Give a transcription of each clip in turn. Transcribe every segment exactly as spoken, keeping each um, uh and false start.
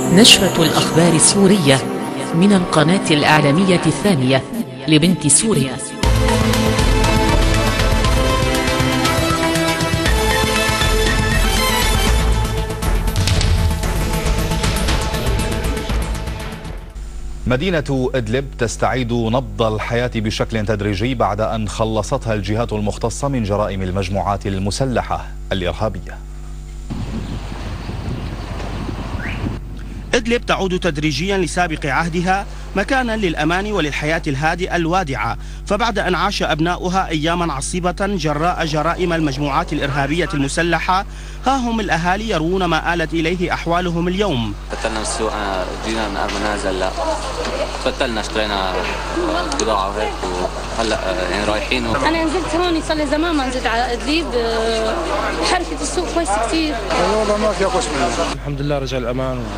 نشرة الأخبار السورية من القناة الإعلامية الثانية لبنت سوريا. مدينة إدلب تستعيد نبض الحياة بشكل تدريجي بعد أن خلصتها الجهات المختصة من جرائم المجموعات المسلحة الإرهابية. إدلب تعود تدريجيا لسابق عهدها مكانا للأمان وللحياة الهادئة الوادعة، فبعد أن عاش أبناؤها أياما عصيبة جراء جرائم المجموعات الإرهابية المسلحة، ها هم الأهالي يروون ما آلت إليه أحوالهم اليوم. فتلنا السوق، جينا من المنازل، لا فتلنا اشترينا بضاعة وهيك، وهلا يعني رايحين و... أنا نزلت هون صار لي زمان ما نزلت على إدلب، حركة السوق كويس كثير. والله ما في أقوش منه. الحمد لله رجع الأمان و...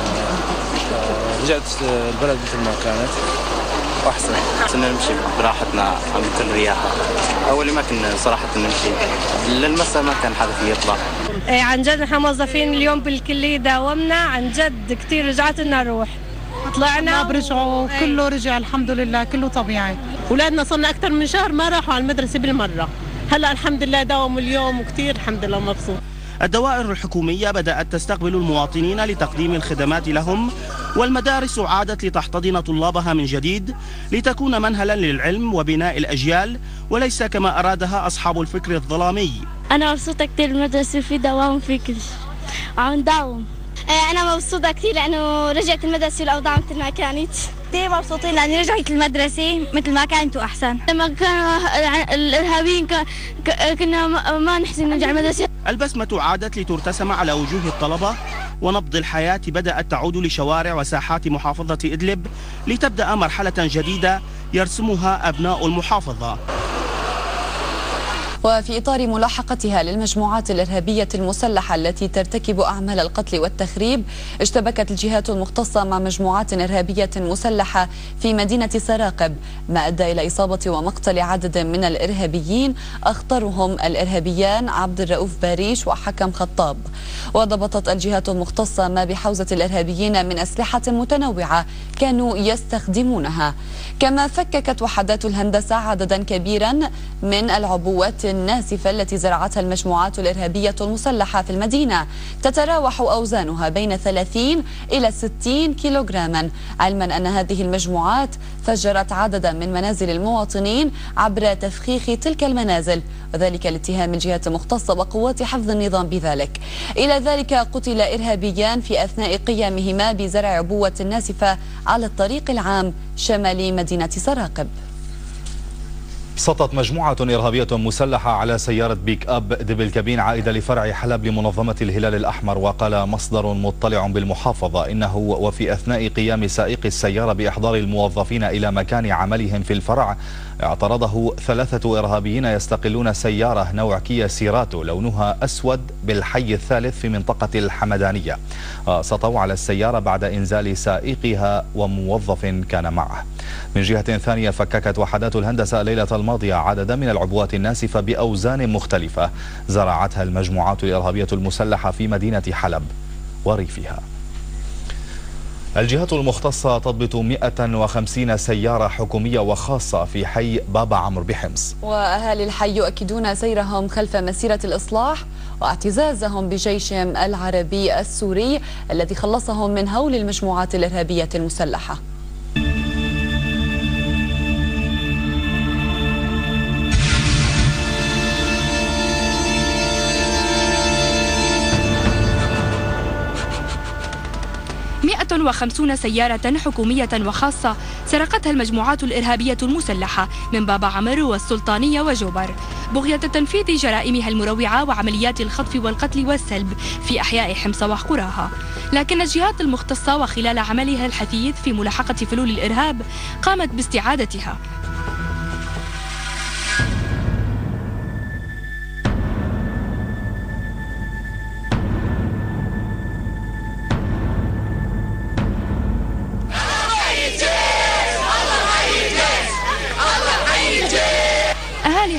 رجعت البلد مثل ما كانت واحسن. صرنا نمشي براحتنا عم بكل رياحه. اول ما كنا صراحه نمشي للمساء ما كان حدا فيه يطلع. ايه عن جد نحن موظفين اليوم بالكليه داومنا، عن جد كثير رجعت لنا روح. طلعنا برجعوا ايه. كله رجع الحمد لله، كله طبيعي. اولادنا صرنا اكثر من شهر ما راحوا على المدرسه بالمره، هلا الحمد لله داوموا اليوم وكثير الحمد لله مبسوط. الدوائر الحكومية بدأت تستقبل المواطنين لتقديم الخدمات لهم، والمدارس عادت لتحتضن طلابها من جديد لتكون منهلا للعلم وبناء الأجيال، وليس كما أرادها أصحاب الفكر الظلامي. أنا مبسوطة كثير، المدرسة في دوام في كل شيء عم نداوم. أنا مبسوطة كثير لأنه رجعت المدرسة الأوضاع مثل ما كانت. كثير مبسوطين لأني رجعت المدرسة مثل ما كانت وأحسن. لما كانوا الإرهابيين كنا ما نحسن نرجع المدرسة. البسمة عادت لترتسم على وجوه الطلبة، ونبض الحياة بدأت تعود لشوارع وساحات محافظة إدلب لتبدأ مرحلة جديدة يرسمها أبناء المحافظة. وفي إطار ملاحقتها للمجموعات الإرهابية المسلحة التي ترتكب أعمال القتل والتخريب، اشتبكت الجهات المختصة مع مجموعات إرهابية مسلحة في مدينة سراقب، ما أدى إلى إصابة ومقتل عدد من الإرهابيين، أخطرهم الإرهابيان عبد الرؤوف باريش وحكم خطاب. وضبطت الجهات المختصة ما بحوزة الإرهابيين من أسلحة متنوعة كانوا يستخدمونها، كما فككت وحدات الهندسة عددا كبيرا من العبوات الناسفة التي زرعتها المجموعات الإرهابية المسلحة في المدينة، تتراوح أوزانها بين ثلاثين إلى ستين كيلوغراما، علما أن هذه المجموعات فجرت عددا من منازل المواطنين عبر تفخيخ تلك المنازل، وذلك لاتهام الجهات المختصة وقوات حفظ النظام بذلك. إلى ذلك قتل إرهابيان في أثناء قيامهما بزرع عبوة ناسفة على الطريق العام شمال مدينة سراقب. سطت مجموعة إرهابية مسلحة على سيارة بيك أب دبل كابين عائدة لفرع حلب لمنظمة الهلال الأحمر. وقال مصدر مطلع بالمحافظة إنه وفي أثناء قيام سائق السيارة بإحضار الموظفين إلى مكان عملهم في الفرع، اعترضه ثلاثة إرهابيين يستقلون سيارة نوع كيا سيراتو لونها أسود بالحي الثالث في منطقة الحمدانية. سطوا على السيارة بعد إنزال سائقها وموظف كان معه. من جهة ثانية، فككت وحدات الهندسة ليلة الماضية عددا من العبوات الناسفة بأوزان مختلفة زرعتها المجموعات الإرهابية المسلحة في مدينة حلب وريفها. الجهات المختصة تضبط مئة وخمسين سيارة حكومية وخاصة في حي بابا عمرو بحمص. وأهالي الحي يؤكدون سيرهم خلف مسيرة الإصلاح واعتزازهم بجيشهم العربي السوري الذي خلصهم من هول المجموعات الإرهابية المسلحة. مئة وخمسين سيارة حكومية وخاصة سرقتها المجموعات الإرهابية المسلحة من بابا عمرو والسلطانية وجوبر بغية تنفيذ جرائمها المروعة وعمليات الخطف والقتل والسلب في أحياء حمص وقراها. لكن الجهات المختصة وخلال عملها الحثيث في ملاحقة فلول الإرهاب قامت باستعادتها.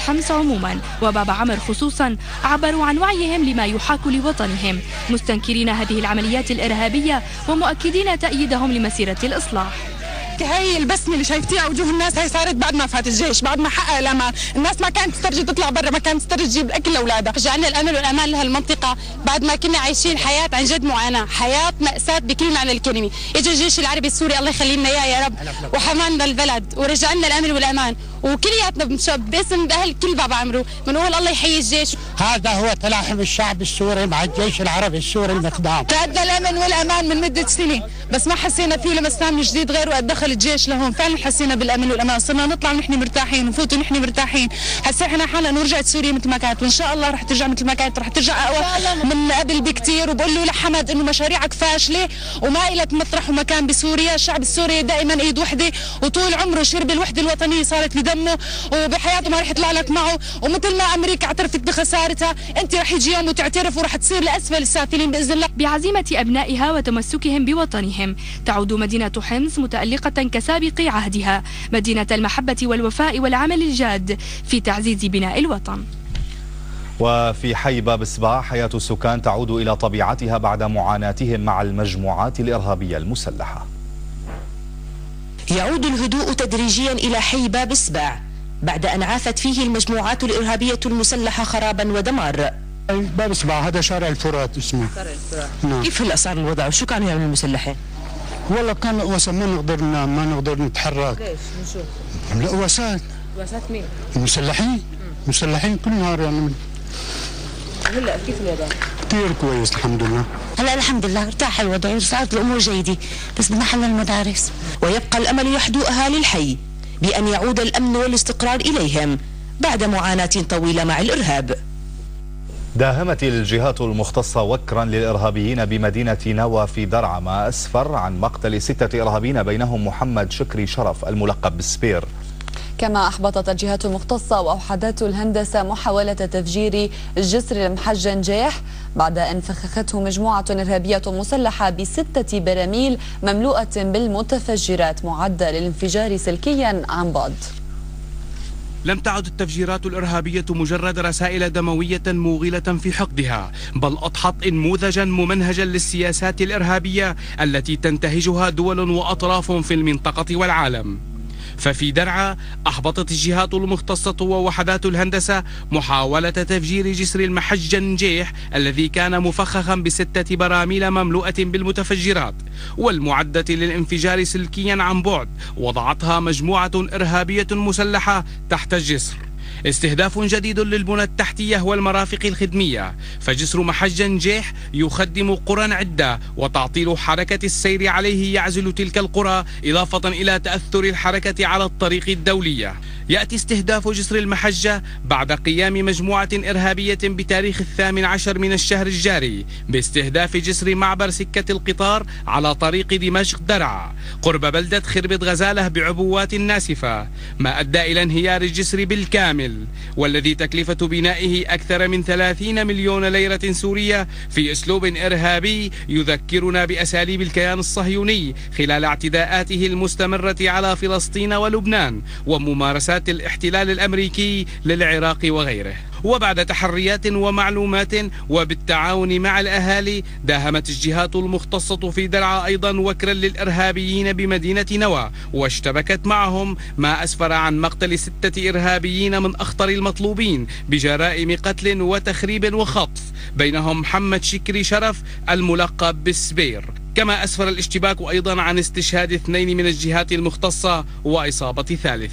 حمص عموما وبابا عمر خصوصا عبروا عن وعيهم لما يحاك لوطنهم، مستنكرين هذه العمليات الإرهابية ومؤكدين تأييدهم لمسيرة الإصلاح. هي البسمه اللي شايفتيها وجوه الناس هي صارت بعد ما فات الجيش، بعد ما حقق الامان، الناس ما كانت تسترجي تطلع برا، ما كانت تسترجي تجيب الاكل لاولادها، رجعنا الامل والامان لهالمنطقه بعد ما كنا عايشين حياه عن جد معاناه، حياه ماساه بكل معنى الكلمه، اجى الجيش العربي السوري الله يخلي لنا اياه يا رب وحمانا البلد ورجعنا الامل والامان، وكلياتنا باسم اهل كل بابا عمرو بنقول الله يحيي الجيش. هذا هو تلاحم الشعب السوري مع الجيش العربي السوري المقدام. تعدنا الامن والامان من مده سنه، بس ما حسينا فيه لمسنا من جديد غير وقت دخل الجيش لهون، فعلا حسينا بالامن والامان، صرنا نطلع ونحن مرتاحين ونفوت ونحن مرتاحين، هسه احنا حالنا انه رجعت سوريا مثل ما كانت، وان شاء الله رح ترجع مثل ما كانت، رح ترجع اقوى من قبل بكثير، وبقول له لحمد انه مشاريعك فاشله وما لك مطرح ومكان بسوريا، الشعب السوري دائما ايد وحده وطول عمره شرب الوحده الوطنيه صارت بدمه وبحياته ما رح يطلع لك معه، ومثل ما امريكا اعترفت بخسارتها انت رح يجي يوم وتعترف ورح تصير لاسفل السافلين باذن الله. بعزيمه ابنائها وتمسكهم بوطنهم تعود مدينه حمص متالقه كسابق عهدها، مدينه المحبه والوفاء والعمل الجاد في تعزيز بناء الوطن. وفي حي باب سبع حياة السكان تعود إلى طبيعتها بعد معاناتهم مع المجموعات الإرهابية المسلحة. يعود الهدوء تدريجيا إلى حي باب سبع بعد أن عافت فيه المجموعات الإرهابية المسلحة خرابا ودمار. باب سبع هذا شارع الفرات اسمه. شارع الفرات. نعم. كيف هلا صار الوضع وشو كانوا يعملوا المسلحين؟ والله كان وسام ما نقدر ننام ما نقدر نتحرك. ليش؟ من شو؟ لا وسات. وسات مين؟ المسلحين. مسلحين كل نهار يعني. هلا كيف الوضع؟ كثير كويس الحمد لله. هلا الحمد لله ارتاح الوضع وصارت الامور جيده، بس بدنا حل المدارس. ويبقى الامل يحدو اهالي الحي بان يعود الامن والاستقرار اليهم بعد معاناه طويله مع الارهاب. داهمت الجهات المختصة وكرا للإرهابيين بمدينة نوى في درعا ما أسفر عن مقتل ستة إرهابيين بينهم محمد شكري شرف الملقب بالسبير. كما أحبطت الجهات المختصة وأوحدت الهندسة محاولة تفجير جسر المحجن جيح بعد أن فخخته مجموعة إرهابية مسلحة بستة براميل مملوءة بالمتفجرات معدة للانفجار سلكيا عن بعد. لم تعد التفجيرات الإرهابية مجرد رسائل دموية موغلة في حقدها، بل أضحت نموذجا ممنهجا للسياسات الإرهابية التي تنتهجها دول وأطراف في المنطقة والعالم. ففي درعا أحبطت الجهات المختصة ووحدات الهندسة محاولة تفجير جسر المحجن جيح الذي كان مفخخا بستة براميل مملوءة بالمتفجرات والمعدة للانفجار سلكيا عن بعد، وضعتها مجموعة إرهابية مسلحة تحت الجسر. استهداف جديد للبنى التحتية والمرافق الخدمية، فجسر محجن جيح يخدم قرى عدة وتعطيل حركة السير عليه يعزل تلك القرى إضافة إلى تأثر الحركة على الطريق الدولية. يأتي استهداف جسر المحجة بعد قيام مجموعة إرهابية بتاريخ الثامن عشر من الشهر الجاري باستهداف جسر معبر سكة القطار على طريق دمشق درعا قرب بلدة خربط غزالة بعبوات ناسفة، ما أدى إلى انهيار الجسر بالكامل، والذي تكلفة بنائه أكثر من ثلاثين مليون ليرة سورية في أسلوب إرهابي يذكرنا بأساليب الكيان الصهيوني خلال اعتداءاته المستمرة على فلسطين ولبنان وممارسات الاحتلال الأمريكي للعراق وغيره. وبعد تحريات ومعلومات وبالتعاون مع الأهالي داهمت الجهات المختصة في درعا أيضا وكرا للإرهابيين بمدينة نوى واشتبكت معهم، ما أسفر عن مقتل ستة إرهابيين من أخطر المطلوبين بجرائم قتل وتخريب وخطف، بينهم محمد شكري شرف الملقب بالسبير. كما أسفر الاشتباك أيضا عن استشهاد اثنين من الجهات المختصة وإصابة ثالث.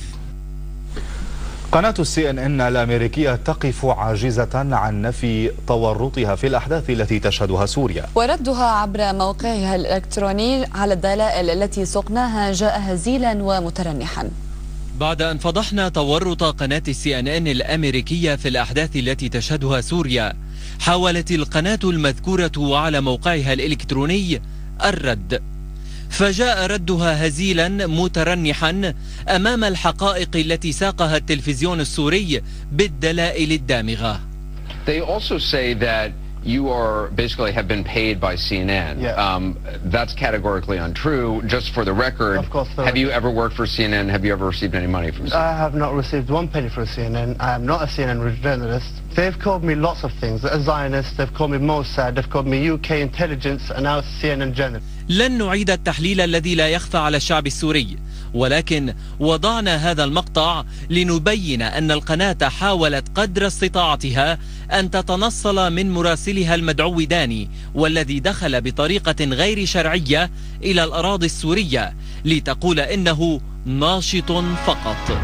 قناة السي ان ان الأمريكية تقف عاجزة عن نفي تورطها في الأحداث التي تشهدها سوريا، وردها عبر موقعها الإلكتروني على الدلائل التي سقناها جاء هزيلا ومترنحا. بعد أن فضحنا تورط قناة السي ان ان الأمريكية في الأحداث التي تشهدها سوريا، حاولت القناة المذكورة على موقعها الإلكتروني الرد، فجاء ردها هزيلا مترنحا أمام الحقائق التي ساقها التلفزيون السوري بالدلائل الدامغة. They also say that you are basically have been paid by C N N. Yeah. Um, that's categorically untrue. Just for the record, of course, have you ever worked for C N N? Have you ever received any money from C N N? I have not received one penny from C N N. I am not a C N N journalist. They've called me lots of things. A Zionist, they've called me Mossad, they've called me U K intelligence, and now C N N journalist. لن نعيد التحليل الذي لا يخفى على الشعب السوري، ولكن وضعنا هذا المقطع لنبين أن القناة حاولت قدر استطاعتها أن تتنصل من مراسلها المدعو داني، والذي دخل بطريقة غير شرعية إلى الأراضي السورية لتقول إنه ناشط فقط.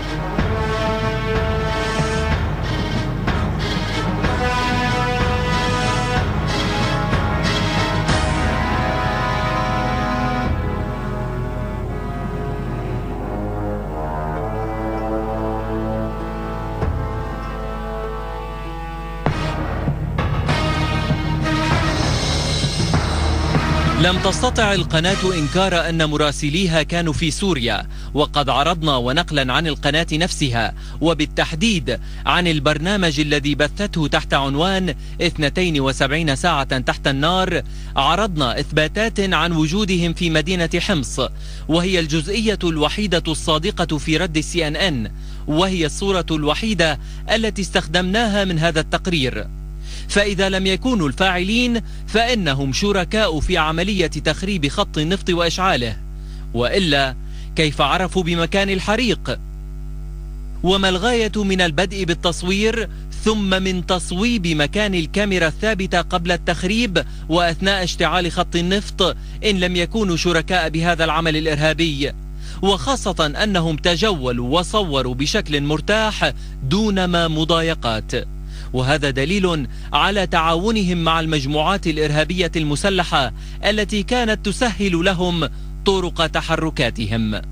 لم تستطع القناة إنكار أن مراسليها كانوا في سوريا، وقد عرضنا ونقلا عن القناة نفسها، وبالتحديد عن البرنامج الذي بثته تحت عنوان اثنتين وسبعين ساعة تحت النار، عرضنا إثباتات عن وجودهم في مدينة حمص، وهي الجزئية الوحيدة الصادقة في رد سي إن إن، وهي الصورة الوحيدة التي استخدمناها من هذا التقرير. فإذا لم يكونوا الفاعلين فإنهم شركاء في عملية تخريب خط النفط وإشعاله، وإلا كيف عرفوا بمكان الحريق؟ وما الغاية من البدء بالتصوير ثم من تصويب مكان الكاميرا الثابتة قبل التخريب وأثناء اشتعال خط النفط إن لم يكونوا شركاء بهذا العمل الإرهابي؟ وخاصة أنهم تجولوا وصوروا بشكل مرتاح دون ما مضايقات، وهذا دليل على تعاونهم مع المجموعات الإرهابية المسلحة التي كانت تسهل لهم طرق تحركاتهم.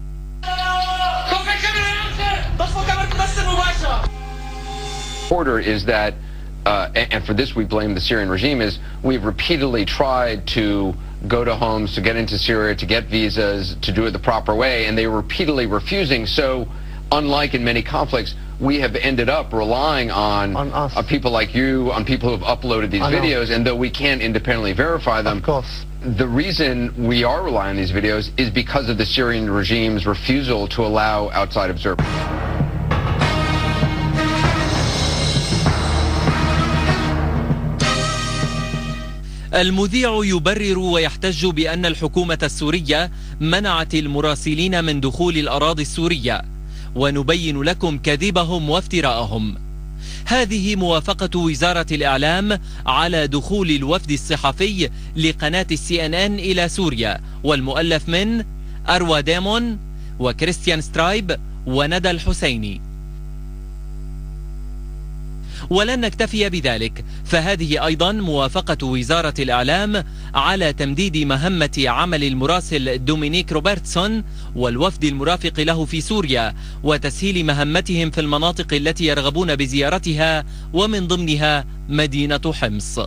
Order is that, uh, and for this we blame the Syrian regime, is we've repeatedly tried to go to homes, to get into Syria, to get visas, to do it the proper way, and they were repeatedly refusing. So, unlike in many conflicts, we have ended up relying on, on uh, people like you, on people who have uploaded these videos, and though we can't independently verify them, of course, the reason we are relying on these videos is because of the Syrian regime's refusal to allow outside observers. المذيع يبرر ويحتج بأن الحكومة السورية منعت المراسلين من دخول الأراضي السورية، ونبين لكم كذبهم وافتراءهم. هذه موافقة وزارة الإعلام على دخول الوفد الصحفي لقناة السي إن إن إلى سوريا، والمؤلف من أروى ديمون وكريستيان سترايب وندى الحسيني. ولن نكتفي بذلك، فهذه أيضا موافقة وزارة الإعلام على تمديد مهمة عمل المراسل دومينيك روبرتسون والوفد المرافق له في سوريا، وتسهيل مهمتهم في المناطق التي يرغبون بزيارتها، ومن ضمنها مدينة حمص.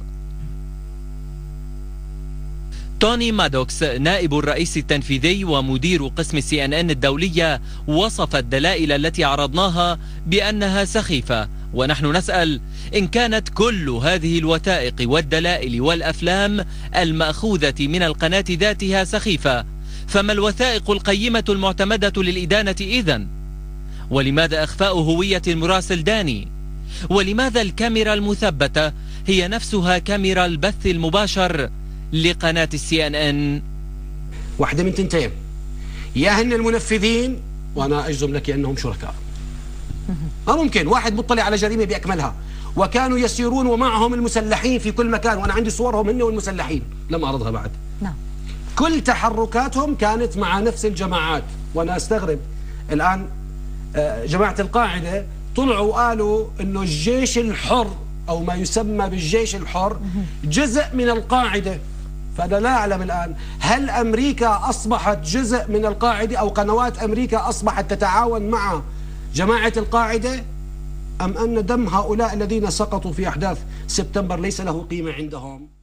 توني مادوكس نائب الرئيس التنفيذي ومدير قسم سي إن إن الدولية وصف الدلائل التي عرضناها بأنها سخيفة، ونحن نسأل إن كانت كل هذه الوثائق والدلائل والأفلام المأخوذة من القناة ذاتها سخيفة، فما الوثائق القيمة المعتمدة للإدانة إذن؟ ولماذا أخفاء هوية المراسل داني؟ ولماذا الكاميرا المثبتة هي نفسها كاميرا البث المباشر لقناة السي إن إن؟ واحدة من تنتين، يا هن المنفذين وأنا أجزم لك أنهم شركاء، أو ممكن واحد مطلع على جريمة بأكملها، وكانوا يسيرون ومعهم المسلحين في كل مكان، وأنا عندي صورهم هن والمسلحين لم أعرضها بعد. نعم. كل تحركاتهم كانت مع نفس الجماعات، وأنا أستغرب الآن جماعة القاعدة طلعوا وقالوا إنه الجيش الحر أو ما يسمى بالجيش الحر جزء من القاعدة، فأنا لا أعلم الآن هل أمريكا أصبحت جزء من القاعدة أو قنوات أمريكا أصبحت تتعاون مع جماعة القاعدة، أم أن دم هؤلاء الذين سقطوا في أحداث سبتمبر ليس له قيمة عندهم؟